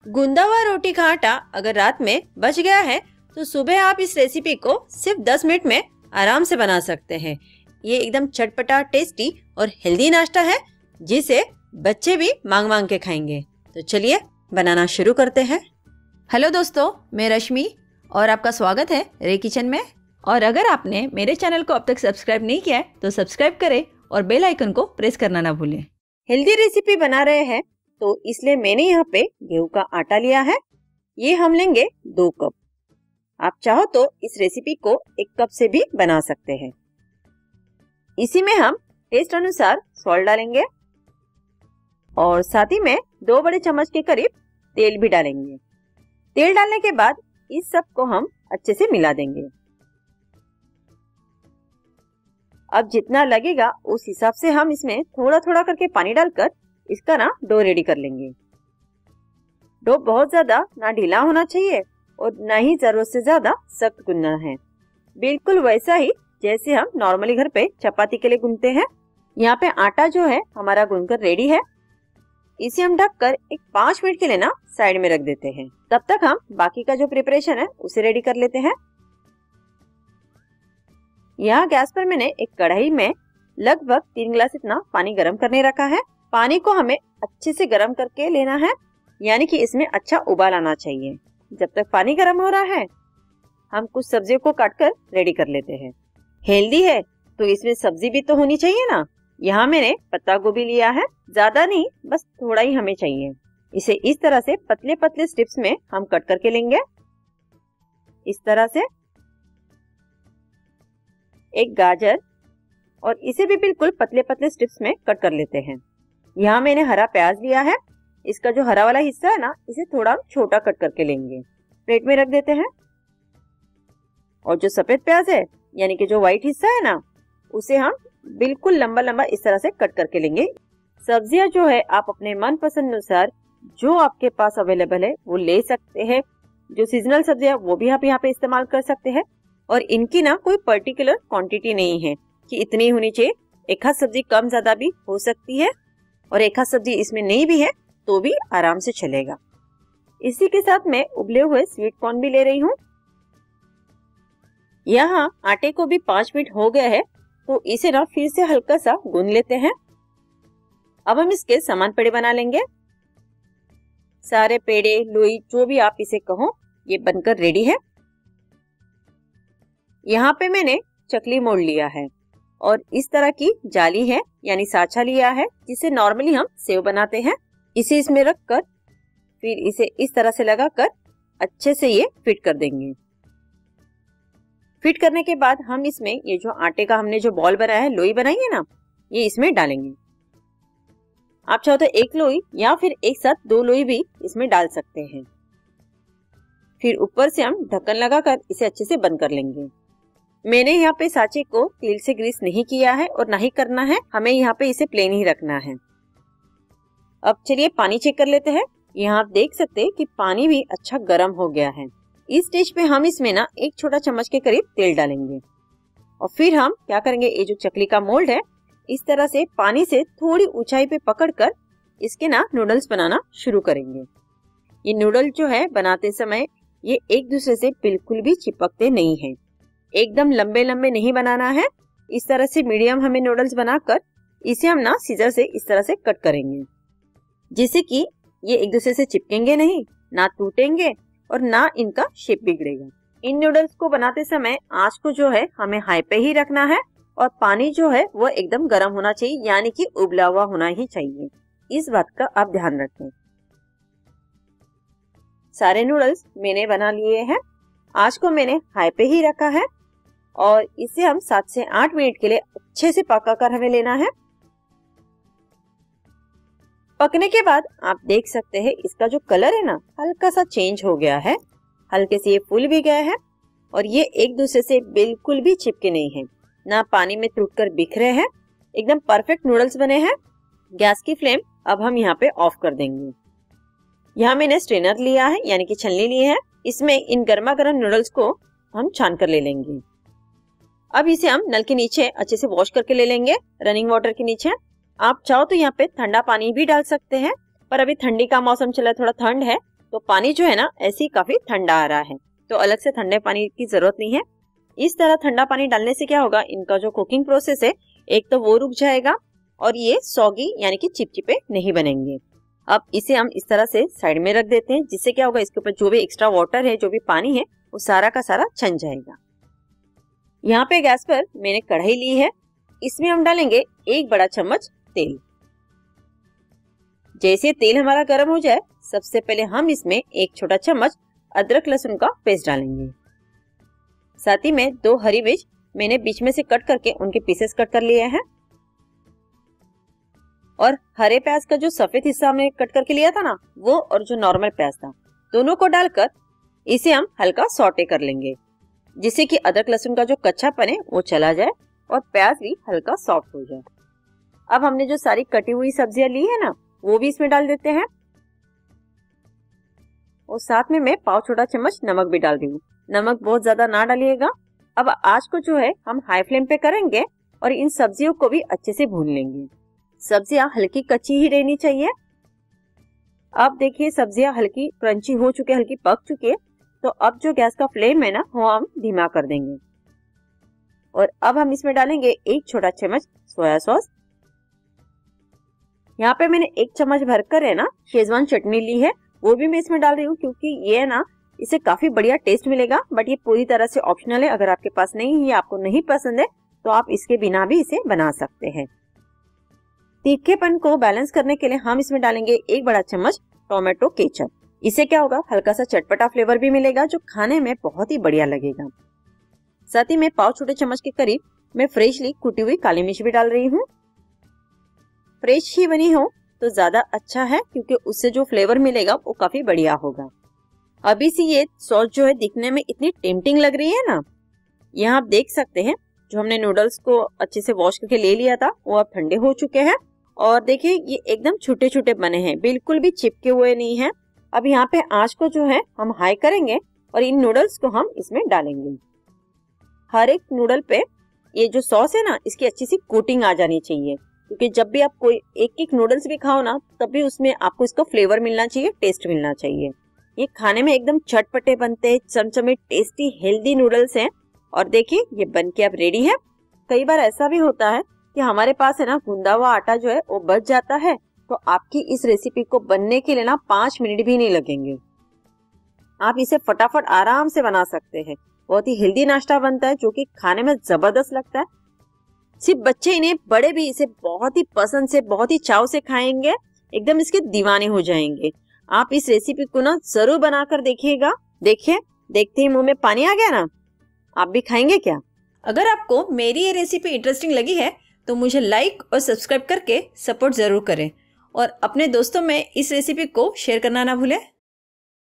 गूंदा हुआ रोटी का आटा अगर रात में बच गया है तो सुबह आप इस रेसिपी को सिर्फ 10 मिनट में आराम से बना सकते हैं। ये एकदम चटपटा, टेस्टी और हेल्दी नाश्ता है जिसे बच्चे भी मांग मांग के खाएंगे। तो चलिए बनाना शुरू करते हैं। हेलो दोस्तों, मैं रश्मि और आपका स्वागत है रे किचन में। और अगर आपने मेरे चैनल को अब तक सब्सक्राइब नहीं किया है तो सब्सक्राइब करें और बेल आइकन को प्रेस करना ना भूलें। हेल्दी रेसिपी बना रहे हैं तो इसलिए मैंने यहाँ पे गेहूं का आटा लिया है। ये हम लेंगे 2 कप। आप चाहो तो इस रेसिपी को 1 कप से भी बना सकते हैं। इसी में हम टेस्ट अनुसार सॉल्ट डालेंगे और साथ ही में 2 बड़े चम्मच के करीब तेल भी डालेंगे। तेल डालने के बाद इस सब को हम अच्छे से मिला देंगे। अब जितना लगेगा उस हिसाब से हम इसमें थोड़ा थोड़ा करके पानी डालकर इसका डो रेडी कर लेंगे। डो बहुत ज्यादा ना ढीला होना चाहिए और ना ही जरूरत से ज्यादा सख्त गूंदना है। बिल्कुल वैसा ही जैसे हम नॉर्मली घर पे चपाती के लिए गूंदते हैं। यहाँ पे आटा जो है हमारा गूंदकर रेडी है। इसे हम ढककर एक 5 मिनट के लिए साइड में रख देते हैं। तब तक हम बाकी का जो प्रिपरेशन है उसे रेडी कर लेते हैं। यहाँ गैस पर मैंने एक कढ़ाई में लगभग 3 गिलास इतना पानी गर्म करने रखा है। पानी को हमें अच्छे से गर्म करके लेना है, यानी कि इसमें अच्छा उबाल आना चाहिए। जब तक पानी गर्म हो रहा है हम कुछ सब्जियों को काटकर रेडी कर लेते हैं। हेल्दी है तो इसमें सब्जी भी तो होनी चाहिए ना। यहाँ मैंने पत्ता गोभी लिया है, ज्यादा नहीं, बस थोड़ा ही हमें चाहिए। इसे इस तरह से पतले पतले स्ट्रिप्स में हम कट करके लेंगे। इस तरह से एक गाजर और इसे भी बिल्कुल पतले पतले स्ट्रिप्स में कट कर लेते हैं। यहाँ मैंने हरा प्याज लिया है। इसका जो हरा वाला हिस्सा है इसे थोड़ा छोटा कट करके लेंगे। प्लेट में रख देते हैं। और जो सफेद प्याज है यानी कि जो व्हाइट हिस्सा है उसे हम बिल्कुल लंबा लंबा इस तरह से कट करके लेंगे। सब्जियां जो है आप अपने मन पसंद अनुसार जो आपके पास अवेलेबल है वो ले सकते हैं। जो सीजनल सब्जियां वो भी आप यहाँ पे इस्तेमाल कर सकते हैं। और इनकी कोई पर्टिकुलर क्वांटिटी नहीं है कि इतनी होनी चाहिए। एक आध सब्जी कम ज्यादा भी हो सकती है और एक आध सब्जी इसमें नहीं भी है तो भी आराम से चलेगा। इसी के साथ मैं उबले हुए स्वीट कॉर्न भी ले रही हूँ। यहाँ आटे को भी 5 मिनट हो गया है तो इसे फिर से हल्का सा गूंद लेते हैं। अब हम इसके समान पेड़े बना लेंगे। सारे पेड़े, लोई, जो भी आप इसे कहो, ये बनकर रेडी है। यहाँ पे मैंने चकली मोड़ लिया है और इस तरह की जाली है यानी साचा लिया है जिसे नॉर्मली हम सेव बनाते हैं। इसे इसमें रखकर फिर इसे इस तरह से लगाकर अच्छे से ये फिट कर देंगे। फिट करने के बाद हम इसमें ये जो आटे का हमने जो बॉल बनाया है, लोई बनाई है ये इसमें डालेंगे। आप चाहो तो 1 लोई या फिर एक साथ 2 लोई भी इसमें डाल सकते हैं। फिर ऊपर से हम ढक्कन लगाकर इसे अच्छे से बंद कर लेंगे। मैंने यहाँ पे साचे को तेल से ग्रीस नहीं किया है और ना ही करना है। हमें यहाँ पे इसे प्लेन ही रखना है। अब चलिए पानी चेक कर लेते हैं। यहाँ आप देख सकते हैं कि पानी भी अच्छा गर्म हो गया है। इस स्टेज पे हम इसमें 1 छोटा चम्मच के करीब तेल डालेंगे और फिर हम क्या करेंगे, ये जो चकली का मोल्ड है इस तरह से पानी से थोड़ी ऊंचाई पे पकड़कर इसके नूडल्स बनाना शुरू करेंगे। ये नूडल जो है बनाते समय ये एक दूसरे से बिल्कुल भी चिपकते नहीं है। एकदम लंबे लंबे नहीं बनाना है। इस तरह से मीडियम हमें नूडल्स बनाकर इसे हम सीजर से इस तरह से कट करेंगे जिससे कि ये एक दूसरे से चिपकेंगे नहीं, ना टूटेंगे और ना इनका शेप बिगड़ेगा। इन नूडल्स को बनाते समय आंच को जो है हमें हाई पे ही रखना है और पानी जो है वो एकदम गर्म होना चाहिए, यानी कि उबला हुआ होना ही चाहिए। इस बात का आप ध्यान रखें। सारे नूडल्स मैंने बना लिए हैं। आंच को मैंने हाई पे ही रखा है और इसे हम 7 से 8 मिनट के लिए अच्छे से पकाकर हमें लेना है। पकने के बाद आप देख सकते हैं इसका जो कलर है हल्का सा चेंज हो गया है। हल्के से ये फूल भी गया है और ये एक दूसरे से बिल्कुल भी चिपके नहीं है, ना पानी में टूटकर बिखरे हैं। एकदम परफेक्ट नूडल्स बने हैं। गैस की फ्लेम अब हम यहाँ पे ऑफ कर देंगे। यहाँ मैंने स्ट्रेनर लिया है यानी कि छलनी ली है। इसमें इन गर्मा गर्म नूडल्स को हम छान कर ले लेंगे। अब इसे हम नल के नीचे अच्छे से वॉश करके ले लेंगे, रनिंग वाटर के नीचे। आप चाहो तो यहाँ पे ठंडा पानी भी डाल सकते हैं, पर अभी ठंडी का मौसम चला है, थोड़ा ठंड है तो पानी जो है ना ऐसे ही काफी ठंडा आ रहा है, तो अलग से ठंडे पानी की जरूरत नहीं है। इस तरह ठंडा पानी डालने से क्या होगा, इनका जो कुकिंग प्रोसेस है एक तो वो रुक जाएगा और ये सॉगी यानी कि चिपचिपे नहीं बनेंगे। अब इसे हम इस तरह से साइड में रख देते हैं, जिससे क्या होगा, इसके ऊपर जो भी एक्स्ट्रा वाटर है, जो भी पानी है, वो सारा का सारा छन जाएगा। यहाँ पे गैस पर मैंने कढ़ाई ली है, इसमें हम डालेंगे 1 बड़ा चम्मच तेल। जैसे तेल हमारा गर्म हो जाए, सबसे पहले हम इसमें 1 छोटा चम्मच अदरक लहसुन का पेस्ट डालेंगे। साथ ही में 2 हरी मिर्च मैंने बीच में से कट करके उनके पीसेस कट कर लिए हैं, और हरे प्याज का जो सफेद हिस्सा हमने कट करके लिया था ना, वो और जो नॉर्मल प्याज था, दोनों को डालकर इसे हम हल्का सॉटे कर लेंगे, जिससे कि अदरक लहसुन का जो कच्चापन है वो चला जाए और प्याज भी हल्का सॉफ्ट हो जाए। अब हमने जो सारी कटी हुई सब्जियां ली है ना, वो भी इसमें डाल देते हैं, और साथ में मैं पाव छोटा चम्मच नमक भी डाल रही हूँ। नमक बहुत ज्यादा ना डालिएगा। अब आज को जो है हम हाई फ्लेम पे करेंगे और इन सब्जियों को भी अच्छे से भून लेंगे। सब्जियां हल्की कच्ची ही रहनी चाहिए। अब देखिए सब्जियां हल्की क्रंची हो चुकी है, हल्की पक चुकी है, तो अब जो गैस का फ्लेम है ना, वो हम धीमा कर देंगे। और अब हम इसमें डालेंगे 1 छोटा चम्मच सोया सॉस। यहाँ पे मैंने 1 चम्मच भरकर है ना शेजवान चटनी ली है, वो भी मैं इसमें डाल रही हूँ, क्योंकि ये ना इसे काफी बढ़िया टेस्ट मिलेगा। बट ये पूरी तरह से ऑप्शनल है, अगर आपके पास नहीं है या आपको नहीं पसंद है तो आप इसके बिना भी इसे बना सकते हैं। तीखेपन को बैलेंस करने के लिए हम इसमें डालेंगे 1 बड़ा चम्मच टोमेटो केचप। इससे क्या होगा, हल्का सा चटपटा फ्लेवर भी मिलेगा, जो खाने में बहुत ही बढ़िया लगेगा। साथ ही में पाव छोटे चम्मच के करीब मैं फ्रेशली कुटी हुई काली मिर्च भी डाल रही हूँ। फ्रेश ही बनी हो तो ज्यादा अच्छा है, क्योंकि उससे जो फ्लेवर मिलेगा वो काफी बढ़िया होगा। अभी से ये सॉस जो है दिखने में इतनी टेम्पटिंग लग रही है ना। यहाँ आप देख सकते हैं जो हमने नूडल्स को अच्छे से वॉश करके ले लिया था, वो अब ठंडे हो चुके हैं, और देखिए ये एकदम छोटे छोटे बने हैं, बिल्कुल भी चिपके हुए नहीं है। अब यहाँ पे आंच को जो है हम हाई करेंगे और इन नूडल्स को हम इसमें डालेंगे। हर एक नूडल पे ये जो सॉस है ना, इसकी अच्छी सी कोटिंग आ जानी चाहिए, क्योंकि जब भी आप कोई एक नूडल्स भी खाओ ना, तब भी उसमें आपको इसका फ्लेवर मिलना चाहिए, टेस्ट मिलना चाहिए। ये खाने में एकदम चटपटे बनते हैं, चमचमे टेस्टी हेल्दी नूडल्स हैं। और देखिए ये बन के अब रेडी है। कई बार ऐसा भी होता है कि हमारे पास है ना गूंदा हुआ आटा जो है वो बच जाता है, तो आपकी इस रेसिपी को बनने के लिए ना 5 मिनट भी नहीं लगेंगे। आप इसे फटाफट आराम से बना सकते हैं। बहुत ही हेल्दी नाश्ता बनता है, जो कि खाने में जबरदस्त लगता है। सिर्फ बच्चे ही नहीं, बड़े भी इसे बहुत ही पसंद से, बहुत ही चाव से खाएंगे, एकदम इसके दीवाने हो जाएंगे। आप इस रेसिपी को ना जरूर बनाकर देखिएगा। देखिए देखते ही मुंह में पानी आ गया ना। आप भी खाएंगे क्या? अगर आपको मेरी ये रेसिपी इंटरेस्टिंग लगी है तो मुझे लाइक और सब्सक्राइब करके सपोर्ट ज़रूर करें, और अपने दोस्तों में इस रेसिपी को शेयर करना ना भूलें।